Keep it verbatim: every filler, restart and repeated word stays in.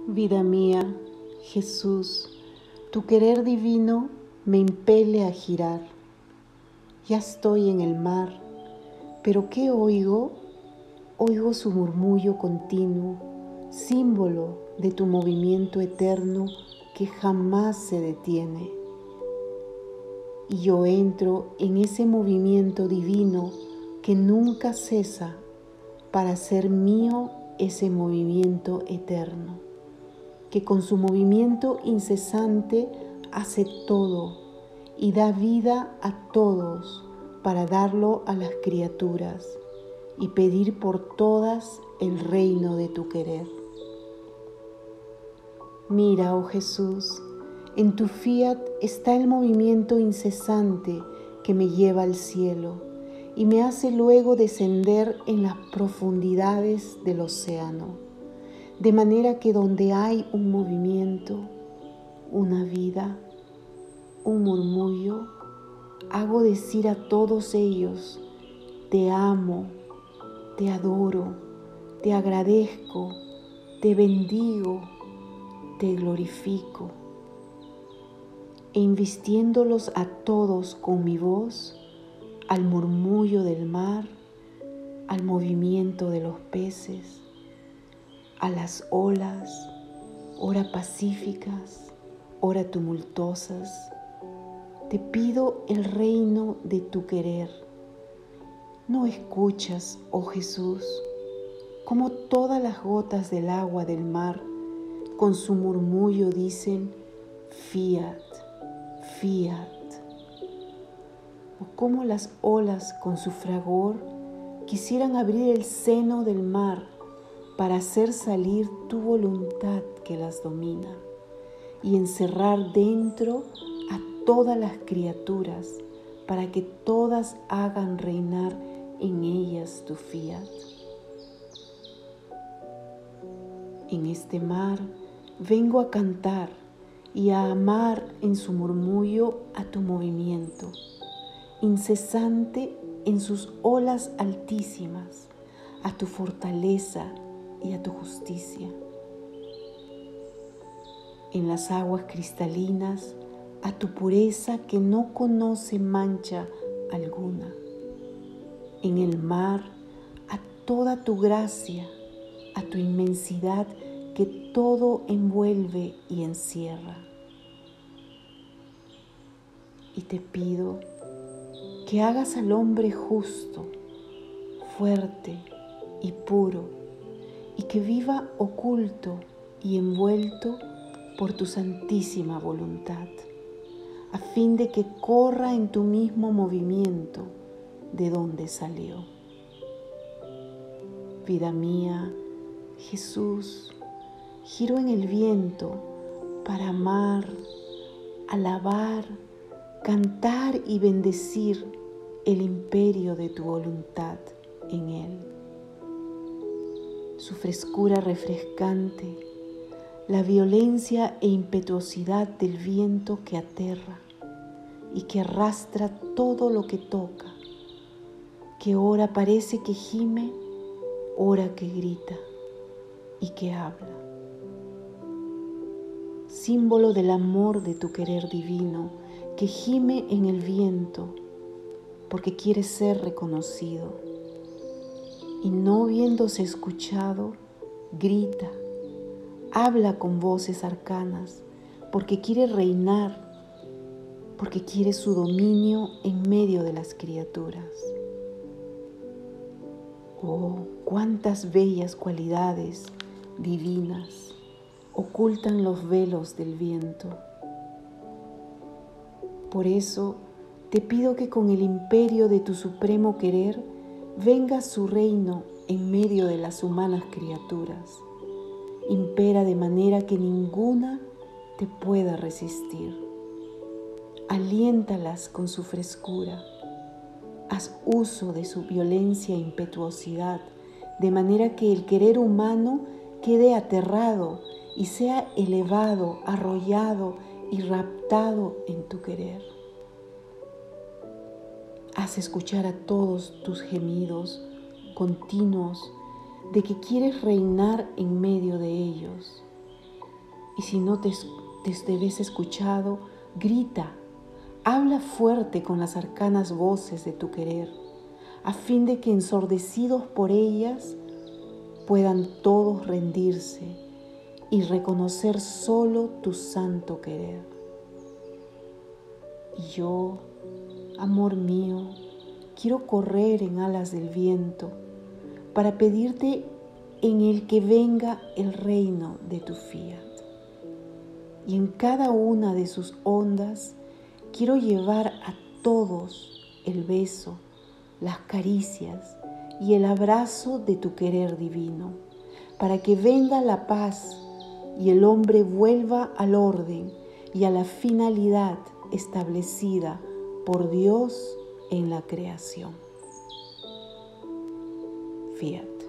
Vida mía, Jesús, tu querer divino me impele a girar. Ya estoy en el mar, pero ¿qué oigo? Oigo su murmullo continuo, símbolo de tu movimiento eterno que jamás se detiene. Y yo entro en ese movimiento divino que nunca cesa para hacer mío ese movimiento eterno, que con su movimiento incesante hace todo y da vida a todos para darlo a las criaturas y pedir por todas el reino de tu querer. Mira, oh Jesús, en tu fiat está el movimiento incesante que me lleva al cielo y me hace luego descender en las profundidades del océano. De manera que donde hay un movimiento, una vida, un murmullo, hago decir a todos ellos, te amo, te adoro, te agradezco, te bendigo, te glorifico. E invistiéndolos a todos con mi voz, al murmullo del mar, al movimiento de los peces, a las olas, ora pacíficas, ora tumultuosas, te pido el reino de tu querer. ¿No escuchas, oh Jesús, cómo todas las gotas del agua del mar con su murmullo dicen fiat, fiat? O cómo las olas con su fragor quisieran abrir el seno del mar para hacer salir tu voluntad que las domina y encerrar dentro a todas las criaturas para que todas hagan reinar en ellas tu fiat. En este mar vengo a cantar y a amar en su murmullo a tu movimiento, incesante en sus olas altísimas, a tu fortaleza y a tu justicia. En las aguas cristalinas, a tu pureza que no conoce mancha alguna. En el mar, a toda tu gracia, a tu inmensidad que todo envuelve y encierra. Y te pido que hagas al hombre justo, fuerte y puro, y que viva oculto y envuelto por tu santísima voluntad, a fin de que corra en tu mismo movimiento de donde salió. Vida mía, Jesús, giro en el viento para amar, alabar, cantar y bendecir el imperio de tu voluntad en él. Su frescura refrescante, la violencia e impetuosidad del viento que aterra y que arrastra todo lo que toca, que ora parece que gime, ora que grita y que habla. Símbolo del amor de tu querer divino que gime en el viento porque quiere ser reconocido. Y no viéndose escuchado, grita, habla con voces arcanas, porque quiere reinar, porque quiere su dominio en medio de las criaturas. Oh, cuántas bellas cualidades divinas ocultan los velos del viento. Por eso te pido que con el imperio de tu supremo querer venga su reino en medio de las humanas criaturas. Impera de manera que ninguna te pueda resistir. Aliéntalas con su frescura. Haz uso de su violencia e impetuosidad, de manera que el querer humano quede aterrado y sea elevado, arrollado y raptado en tu querer. Haz escuchar a todos tus gemidos continuos de que quieres reinar en medio de ellos. Y si no te, te, te ves escuchado, grita, habla fuerte con las arcanas voces de tu querer, a fin de que ensordecidos por ellas puedan todos rendirse y reconocer solo tu santo querer. Y yo, amor mío, quiero correr en alas del viento para pedirte en el que venga el reino de tu fiat. Y en cada una de sus ondas quiero llevar a todos el beso, las caricias y el abrazo de tu querer divino, para que venga la paz y el hombre vuelva al orden y a la finalidad establecida por Dios en la creación. Fiat.